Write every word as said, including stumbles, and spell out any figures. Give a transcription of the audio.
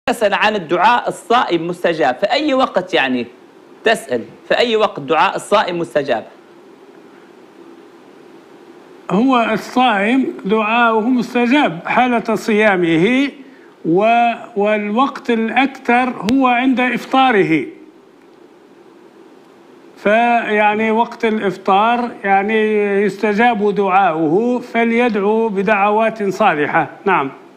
تسأل عن الدعاء الصائم مستجاب، في أي وقت يعني تسأل في أي وقت دعاء الصائم مستجاب؟ هو الصائم دعاؤه مستجاب حالة صيامه، والوقت الأكثر هو عند إفطاره. فيعني وقت الإفطار يعني يستجاب دعاؤه، فليدعو بدعوات صالحة. نعم.